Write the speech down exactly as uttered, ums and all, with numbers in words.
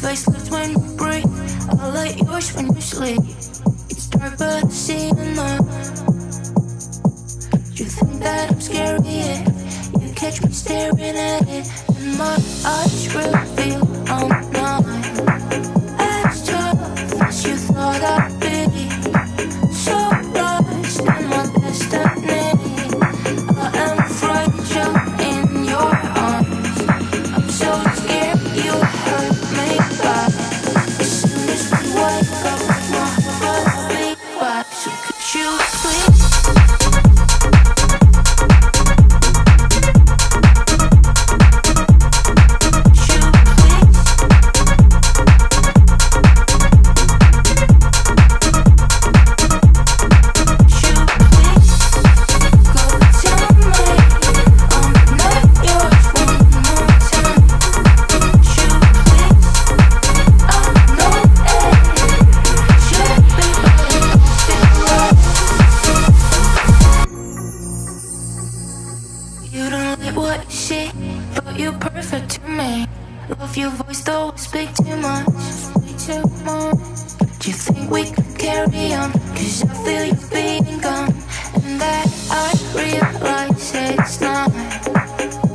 face lifts when you breathe. I like yours when you sleep. It's dark but I see enough. You think that I'm scary, yeah. You catch me staring at it, and my eyes reveal I'm not as tough as you thought I'd be. So lost in my destiny. I am fragile in your arms. I'm so scared you hurt me bad. As soon as we wake up, my heart beat back. So could you please? You don't like what you see, but you're perfect to me. Love your voice, though I speak too much. Speak too much. Do you think we could carry on? Cause I feel you being gone, and that I realize it's not